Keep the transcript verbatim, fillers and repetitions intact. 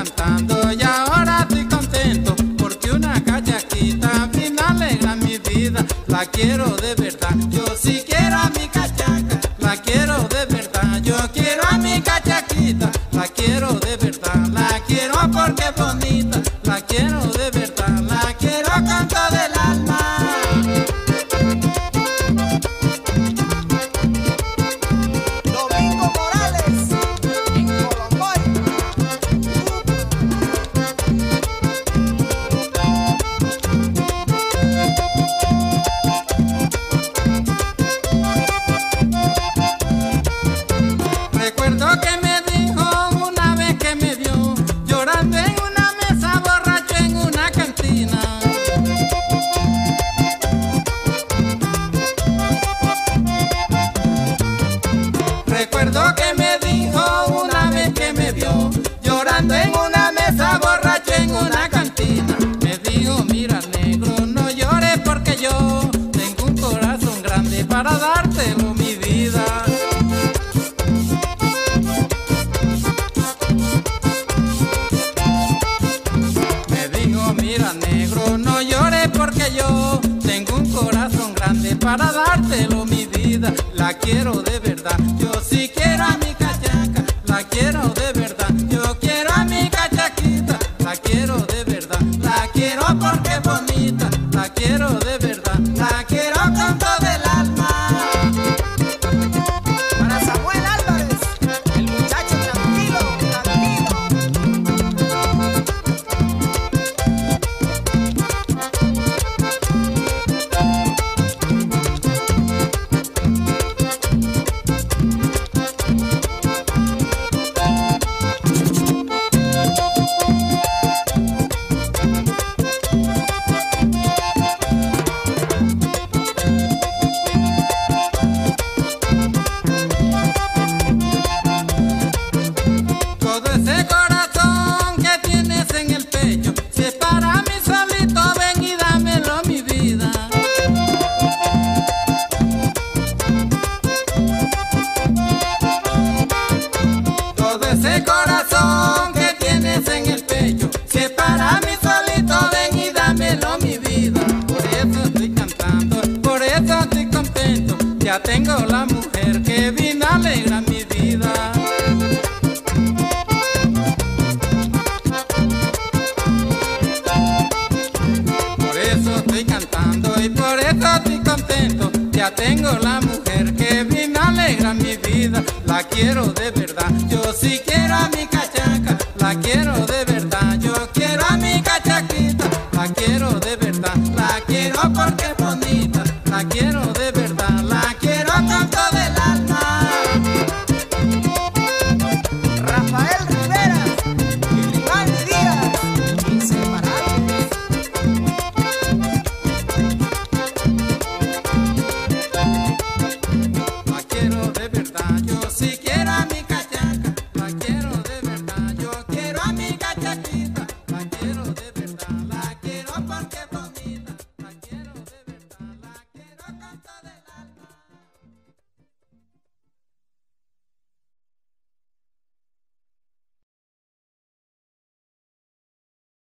cantando y ahora estoy contento porque una cachaquita a mí me alegra mi vida. La quiero de verdad, yo sí quiero a mi cachaca. La quiero de verdad, yo quiero a mi cachaquita. La quiero de verdad, la quiero porque es bonita. La quiero de verdad, la quiero con todo el alma. Domingo Morales, en Colomboy. Recuerdo que me dijo una vez que me vio llorando en una mesa, borracho en una cantina. Recuerdo que me dijo una vez que me vio llorando en una mesa, borracho en una cantina. Me dijo, mira negro, no llores porque yo tengo un corazón grande para dártelo, mi vida. Me dijo, mira negro, no llores porque yo tengo un corazón grande para dártelo, mi vida. La quiero de verdad, yo sí quiero a mi cachaca. La quiero de verdad, yo quiero a mi cachaquita. La quiero de verdad, la quiero porque es bonita. La quiero de verdad, la quiero con todo el alma. Para Samuel Álvarez, el muchacho tranquilo, tranquilo. Todo ese corazón que tienes en el pecho, si es para mí solito, ven y dámelo, mi vida. Todo ese corazón que tienes en el pecho, si es para mí solito, ven y dámelo, mi vida. Por eso estoy cantando, por eso estoy contento. Ya tengo la mujer que vino a alegrar mi vida. Por eso estoy cantando y por eso estoy contento. Ya tengo la mujer que vino a alegrar mi vida. La quiero de verdad, yo sí quiero a mi cachaca. La quiero de verdad, yo